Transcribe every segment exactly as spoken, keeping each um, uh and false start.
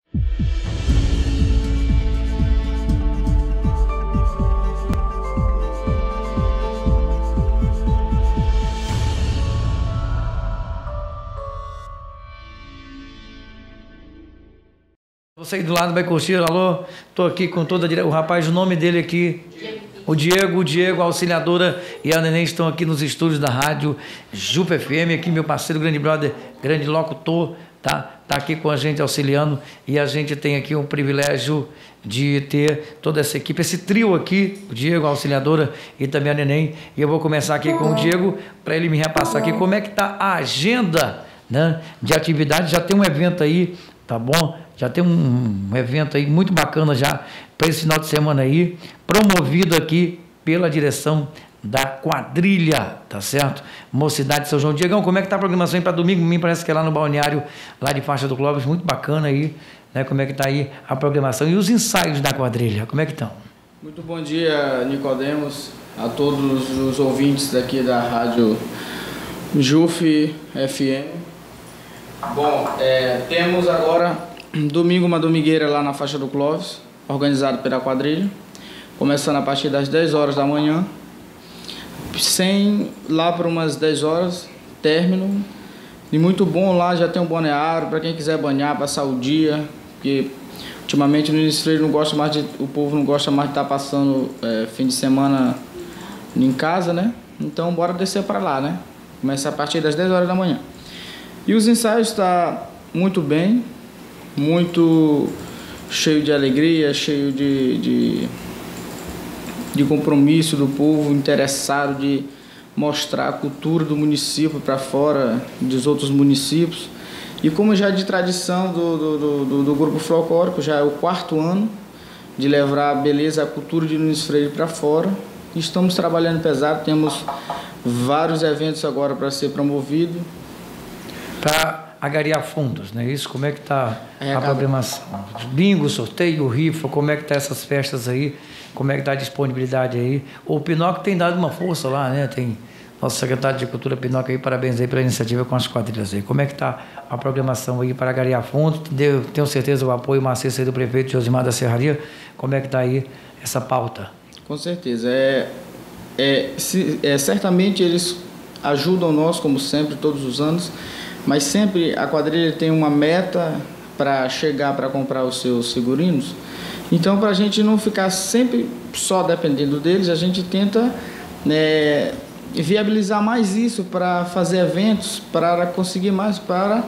Você aí do lado vai curtir, alô, tô aqui com toda a dire... o rapaz, o nome dele aqui, o Diego, o Diego, a auxiliadora e a Neném estão aqui nos estúdios da rádio Jupe F M, aqui meu parceiro, grande brother, grande locutor, tá? Tá aqui com a gente auxiliando e a gente tem aqui um privilégio de ter toda essa equipe, esse trio aqui, o Diego, a auxiliadora e também a Neném, e eu vou começar aqui com o Diego para ele me repassar aqui como é que tá a agenda, né, de atividade. Já tem um evento aí, tá bom? Já tem um, um evento aí muito bacana já para esse final de semana aí, promovido aqui pela direção da quadrilha, tá certo? Mocidade de São João. Diegão, como é que tá a programação aí para domingo? Me parece que é lá no balneário, lá de Faixa do Clóvis, muito bacana aí, né? Como é que tá aí a programação e os ensaios da quadrilha, como é que estão? Muito bom dia, Nicodemos, a todos os ouvintes daqui da rádio Jupe F M. Bom, é, temos agora domingo uma domingueira lá na Faixa do Clóvis, organizado pela quadrilha, começando a partir das dez horas da manhã, sem lá para umas dez horas, término. E muito bom lá, já tem um balneário para quem quiser banhar, passar o dia, porque ultimamente no Ministério não gosta mais de, o povo não gosta mais de estar passando é, fim de semana em casa, né? Então bora descer para lá, né? Começa a partir das dez horas da manhã. E os ensaios estão muito bem, muito cheio de alegria, cheio de, de, de compromisso do povo, interessado de mostrar a cultura do município para fora dos outros municípios. E como já é de tradição do, do, do, do grupo folclórico, já é o quarto ano de levar a beleza, a cultura de Nunes Freire para fora. Estamos trabalhando pesado, temos vários eventos agora para ser promovido. Para agariar fundos, né? Isso, como é que está é, a acaba... programação? Bingo, sorteio, rifa, como é que tá essas festas aí? Como é que está a disponibilidade aí? O Pinóquio tem dado uma força lá, né? Tem nosso secretário de Cultura Pinóquio aí, parabéns aí pela iniciativa com as quadrilhas aí. Como é que está a programação aí para agariar fundos? Deu, tenho certeza o apoio maciço aí do prefeito Josimar da Serraria. Como é que está aí essa pauta? Com certeza. É, é, se, é, certamente eles ajudam nós, como sempre, todos os anos, mas sempre a quadrilha tem uma meta para chegar para comprar os seus figurinos. Então, para a gente não ficar sempre só dependendo deles, a gente tenta, né, viabilizar mais isso para fazer eventos, para conseguir mais, para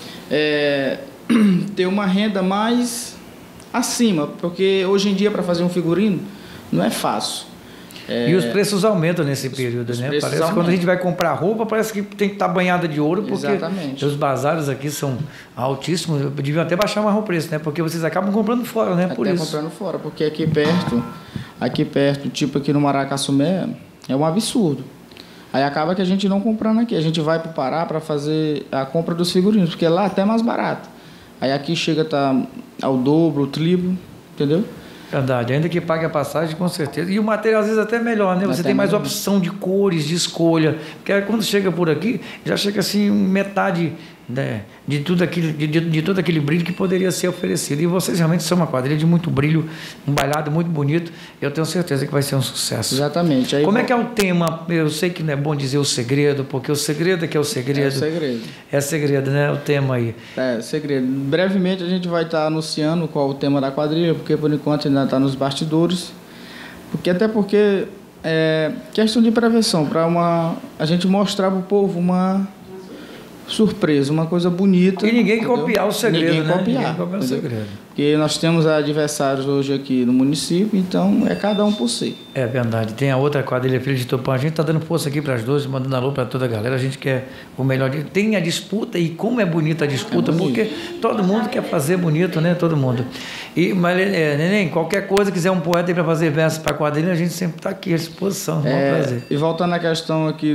é, ter uma renda mais acima, porque hoje em dia para fazer um figurino não é fácil. É, e os preços aumentam nesse período, né? Parece que quando a gente vai comprar roupa, parece que tem que estar banhada de ouro, porque Exatamente. Os bazares aqui são altíssimos. Deviam até baixar mais o preço, né? Porque vocês acabam comprando fora, né? Até Por isso. comprando fora, porque aqui perto, aqui perto, tipo aqui no Maracaçumé, é um absurdo. Aí acaba que a gente não comprando aqui. A gente vai para o Pará para fazer a compra dos figurinos, porque lá é até mais barato. Aí aqui chega tá ao dobro, o triplo, entendeu? Verdade, ainda que pague a passagem, com certeza. E o material às vezes até melhor, né? Você tem mais opção de cores, de escolha. Porque quando chega por aqui, já chega assim metade, né, de, tudo aquele, de, de, de todo aquele brilho que poderia ser oferecido. E vocês realmente são uma quadrilha de muito brilho, um bailado muito bonito. Eu tenho certeza que vai ser um sucesso. Exatamente. Aí Como vou... é que é o tema? Eu sei que não é bom dizer o segredo, porque o segredo é que é o segredo. É o segredo. É segredo, né? O tema aí. É, segredo. Brevemente a gente vai estar anunciando qual é o tema da quadrilha, porque por enquanto ainda está nos bastidores. Porque até porque é questão de prevenção, para uma a gente mostrar para o povo uma surpresa, uma coisa bonita. E ninguém entendeu? Copiar o segredo, ninguém né? Copiar, ninguém copiar o segredo. Porque nós temos adversários hoje aqui no município, então é cada um por si. É verdade. Tem a outra quadrilha Filha de Tupã. A gente está dando força aqui para as duas, mandando alô para toda a galera. A gente quer o melhor. Tem a disputa, e como é bonita a disputa, é porque todo mundo quer fazer bonito, né? Todo mundo. E, mas, é, Neném, qualquer coisa, quiser um poeta aí para fazer verso para a quadrilha, a gente sempre está aqui à disposição. É, prazer. E voltando à questão aqui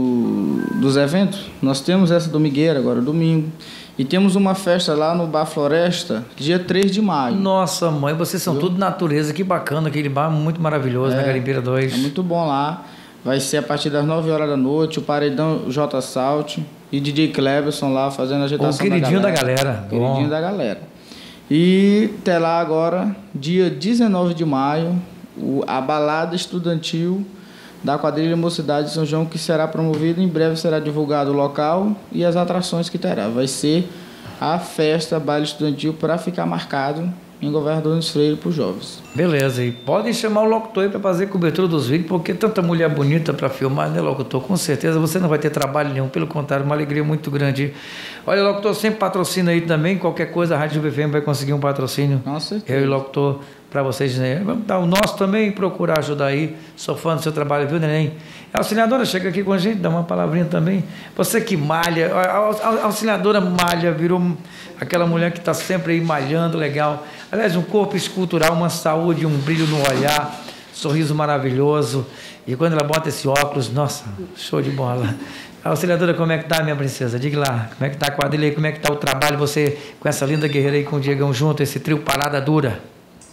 do, dos eventos, nós temos essa domingueira agora, domingo. E temos uma festa lá no Bar Floresta, dia três de maio. Nossa, mãe, vocês são tudo natureza, que bacana, aquele bar muito maravilhoso, é, na Garimpeira dois. É muito bom lá. Vai ser a partir das nove horas da noite, o Paredão J Salt e D J Cleberson lá fazendo a agitação o queridinho da galera. Da galera. Queridinho bom. da galera. E até lá agora, dia dezenove de maio, o, a balada estudantil da quadrilha Mocidade de São João, que será promovida, em breve será divulgado o local e as atrações que terá. Vai ser a festa baile estudantil para ficar marcado em Governador Nunes Freire para os jovens. Beleza, e podem chamar o locutor aí para fazer cobertura dos vídeos, porque tanta mulher bonita para filmar, né, locutor? Com certeza você não vai ter trabalho nenhum, pelo contrário, uma alegria muito grande. Olha, locutor, sempre patrocina aí também, qualquer coisa, a Rádio Juba F M vai conseguir um patrocínio. Com certeza. Eu e o locutor, para vocês, né? Vamos dar o nosso também, procurar ajudar aí. Sou fã do seu trabalho, viu, neném? A auxiliadora chega aqui com a gente, dá uma palavrinha também. Você que malha, a, a, a auxiliadora malha, virou aquela mulher que está sempre aí malhando, legal. Aliás, um corpo escultural, uma saúde, um brilho no olhar, sorriso maravilhoso. E quando ela bota esse óculos, nossa, show de bola. A auxiliadora, como é que tá, minha princesa? Diga lá, como é que tá a quadrilha aí, como é que tá o trabalho, você com essa linda guerreira aí, com o Diegão junto, esse trio Parada Dura?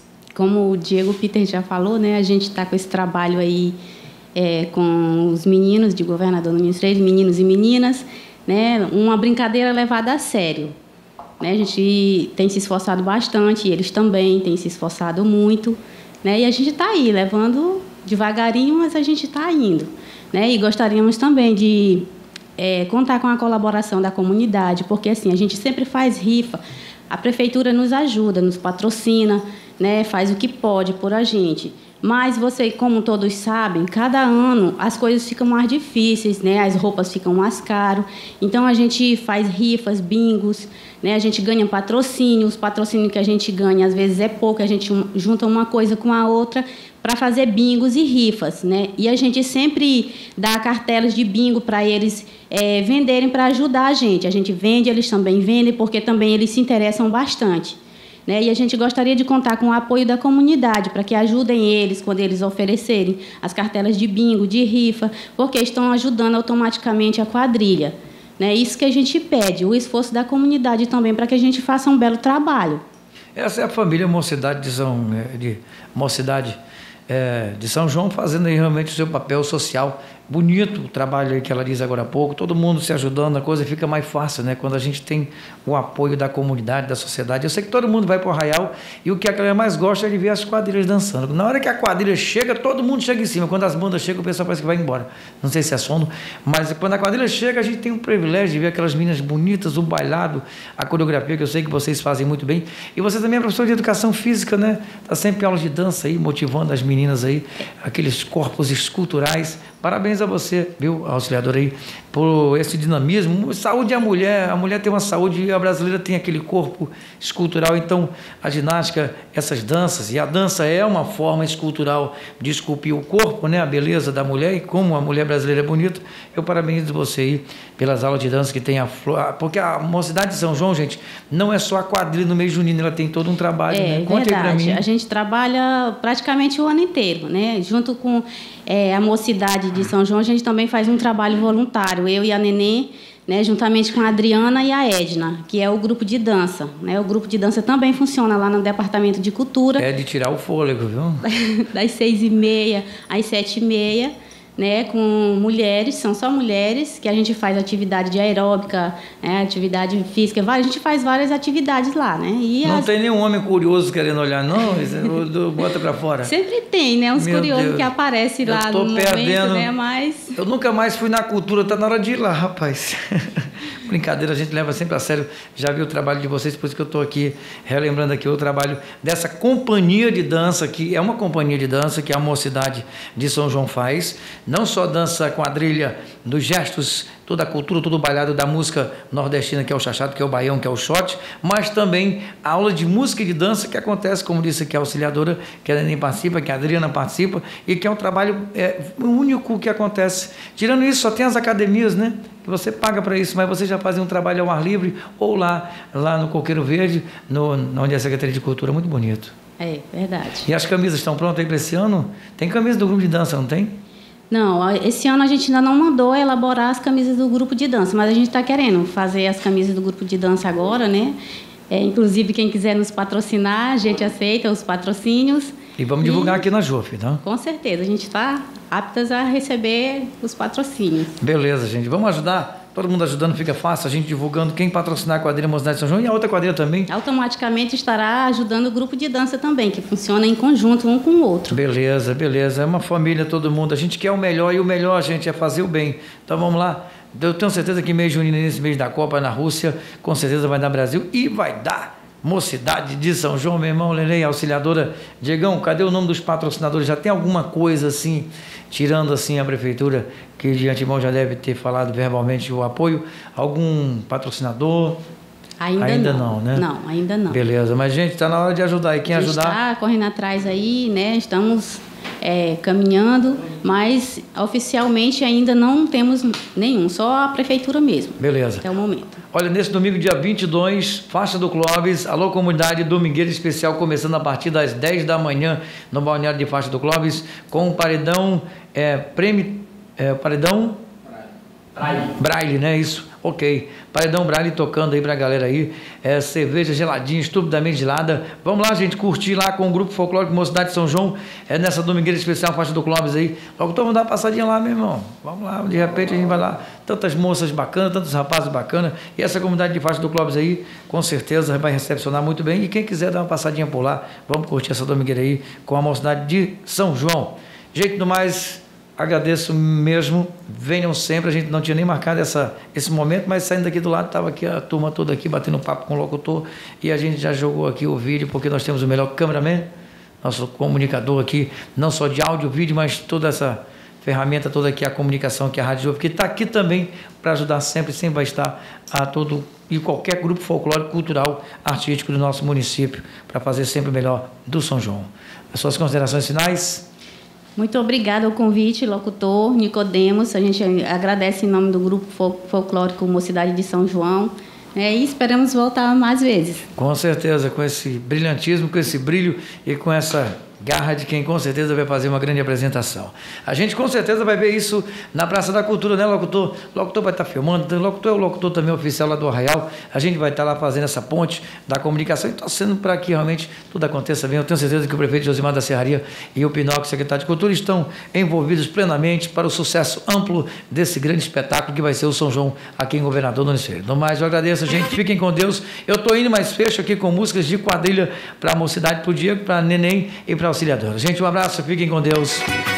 Como o Diego Peter já falou, né, a gente está com esse trabalho aí é, com os meninos de Governador Nunes Freire, meninos e meninas, né, uma brincadeira levada a sério. Né, a gente tem se esforçado bastante, eles também têm se esforçado muito, né, e a gente está aí, levando devagarinho, mas a gente está indo. Né, e gostaríamos também de é, contar com a colaboração da comunidade, porque assim, a gente sempre faz rifa, a prefeitura nos ajuda, nos patrocina, né, faz o que pode por a gente. Mas você, como todos sabem, cada ano as coisas ficam mais difíceis, né? As roupas ficam mais caras. Então a gente faz rifas, bingos, né? A gente ganha patrocínio. Os patrocínios que a gente ganha às vezes é pouco, a gente junta uma coisa com a outra para fazer bingos e rifas, né? E a gente sempre dá cartelas de bingo para eles é, venderem para ajudar a gente. A gente vende, eles também vendem, porque também eles se interessam bastante. Né? E a gente gostaria de contar com o apoio da comunidade para que ajudem eles quando eles oferecerem as cartelas de bingo, de rifa, porque estão ajudando automaticamente a quadrilha. Né? Isso que a gente pede, o esforço da comunidade também para que a gente faça um belo trabalho. Essa é a família Mocidade de São, de, Mocidade, é, de São João, fazendo aí realmente o seu papel social. Bonito o trabalho aí que ela diz agora há pouco, todo mundo se ajudando, a coisa fica mais fácil, né? Quando a gente tem o apoio da comunidade, da sociedade. Eu sei que todo mundo vai para o Arraial e o que a galera mais gosta é de ver as quadrilhas dançando. Na hora que a quadrilha chega, todo mundo chega em cima. Quando as bandas chegam, o pessoal parece que vai embora. Não sei se é sono, mas quando a quadrilha chega, a gente tem o privilégio de ver aquelas meninas bonitas, o bailado, a coreografia, que eu sei que vocês fazem muito bem. E você também é professor de educação física, né? Está sempre em aulas de dança aí, motivando as meninas aí, aqueles corpos esculturais. Parabéns a você, viu, auxiliador aí, por esse dinamismo. Saúde é a mulher, a mulher tem uma saúde, a brasileira tem aquele corpo escultural, então a ginástica, essas danças, e a dança é uma forma escultural de esculpir o corpo, né, a beleza da mulher, e como a mulher brasileira é bonita, eu parabenizo você aí pelas aulas de dança que tem a flor, porque a Mocidade de São João, gente, não é só a quadrilha no mês junino, ela tem todo um trabalho, é, né? Conte aí pra mim. A gente trabalha praticamente o ano inteiro, né, junto com é, a Mocidade de São João, a gente também faz um trabalho voluntário, eu e a Nenê, né, juntamente com a Adriana e a Edna, que é o grupo de dança. Né? O grupo de dança também funciona lá no Departamento de Cultura. É de tirar o fôlego, viu? Das seis e meia às sete e meia, né, com mulheres, são só mulheres, que a gente faz atividade de aeróbica, né, atividade física, a gente faz várias atividades lá, né? E não as... tem nenhum homem curioso querendo olhar, não? Bota pra fora. Sempre tem, né? Uns Meu curiosos Deus. Que aparecem lá no perdendo. momento, né? Mas... Eu nunca mais fui na cultura, tá na hora de ir lá, rapaz. Brincadeira, a gente leva sempre a sério. Já vi o trabalho de vocês, por isso que eu estou aqui relembrando aqui o trabalho dessa companhia de dança, que é uma companhia de dança que a Mocidade de São João faz. Não só dança quadrilha dos gestos, toda a cultura, todo o bailado da música nordestina, que é o chachado, que é o baião, que é o shot, mas também a aula de música e de dança que acontece, como disse aqui a auxiliadora, que a Neném participa, que a Adriana participa, e que é um trabalho é, único que acontece. Tirando isso, só tem as academias, né? Que você paga para isso, mas você já faz um trabalho ao ar livre, ou lá, lá no Coqueiro Verde, no, onde é a Secretaria de Cultura, muito bonito. É, verdade. E as camisas estão prontas aí para esse ano? Tem camisa do grupo de dança, não tem? Não, esse ano a gente ainda não mandou elaborar as camisas do grupo de dança, mas a gente está querendo fazer as camisas do grupo de dança agora, né? É, inclusive, quem quiser nos patrocinar, a gente aceita os patrocínios. E vamos e, divulgar aqui na J U F, tá? Com certeza, a gente está aptas a receber os patrocínios. Beleza, gente. Vamos ajudar todo mundo ajudando, fica fácil, a gente divulgando quem patrocinar a quadrilha Mocidade de São João e a outra quadrilha também. Automaticamente estará ajudando o grupo de dança também, que funciona em conjunto um com o outro. Beleza, beleza. É uma família, todo mundo. A gente quer o melhor e o melhor, gente, é fazer o bem. Então vamos lá. Eu tenho certeza que mês junino, nesse mês da Copa na Rússia, com certeza vai dar Brasil e vai dar Mocidade de São João, meu irmão, Lelei, auxiliadora. Diegão, cadê o nome dos patrocinadores? Já tem alguma coisa assim, tirando assim a prefeitura, que de antemão já deve ter falado verbalmente o apoio? Algum patrocinador? Ainda, ainda não. não, né? Não, ainda não. Beleza, mas gente, está na hora de ajudar. E quem a gente ajudar? Está correndo atrás aí, né? Estamos é, caminhando, mas oficialmente ainda não temos nenhum, só a prefeitura mesmo. Beleza. Até o momento. Olha, nesse domingo, dia vinte e dois, Faixa do Clóvis, alô comunidade domingueira especial, começando a partir das dez da manhã no balneário de Faixa do Clóvis, com o paredão, é, prêmio, é, paredão Braille. Braille, né? Isso, ok. Paredão Braille tocando aí pra galera aí, é, cerveja geladinha, estupidamente gelada. Vamos lá, gente, curtir lá com o Grupo Folclórico Mocidade de São João, é, nessa domingueira especial Faixa do Clóvis aí. Logo, então vamos dar uma passadinha lá, meu irmão. Vamos lá, de repente a gente vai lá. Tantas moças bacanas, tantos rapazes bacanas. E essa comunidade de Faixa do Clóvis aí, com certeza vai recepcionar muito bem. E quem quiser dar uma passadinha por lá, vamos curtir essa domingueira aí com a Mocidade de São João. Jeito do mais... Agradeço mesmo, venham sempre, a gente não tinha nem marcado essa, esse momento, mas saindo daqui do lado, estava aqui a turma toda aqui, batendo papo com o locutor, e a gente já jogou aqui o vídeo, porque nós temos o melhor cameraman, nosso comunicador aqui, não só de áudio, vídeo, mas toda essa ferramenta toda aqui, a comunicação, que é a Rádio Jovem, que está aqui também para ajudar sempre, sempre vai estar a todo e qualquer grupo folclórico, cultural, artístico do nosso município, para fazer sempre o melhor do São João. As suas considerações finais? Muito obrigada ao convite, locutor Nicodemos. A gente agradece em nome do Grupo Folclórico Mocidade de São João, né, e esperamos voltar mais vezes. Com certeza, com esse brilhantismo, com esse brilho e com essa garra de quem com certeza vai fazer uma grande apresentação. A gente com certeza vai ver isso na Praça da Cultura, né, locutor? O locutor vai estar filmando, o locutor é o locutor também oficial lá do Arraial. A gente vai estar lá fazendo essa ponte da comunicação e torcendo para que realmente tudo aconteça bem. Eu tenho certeza que o prefeito Josimar da Serraria e o Pinóquio, secretário de Cultura, estão envolvidos plenamente para o sucesso amplo desse grande espetáculo que vai ser o São João aqui em Governador Nunes Freire. No mais, eu agradeço, gente. Fiquem com Deus. Eu estou indo, mas fecho aqui com músicas de quadrilha para a Mocidade, para o Diego, para a Neném e para a auxiliadora. Gente, um abraço, fiquem com Deus.